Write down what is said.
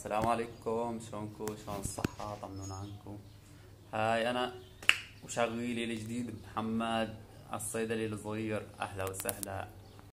السلام عليكم، شلونكم؟ شلون الصحة؟ طمنونا عنكم. هاي أنا وشغيلي الجديد محمد الصيدلي الصغير، أهلا وسهلا.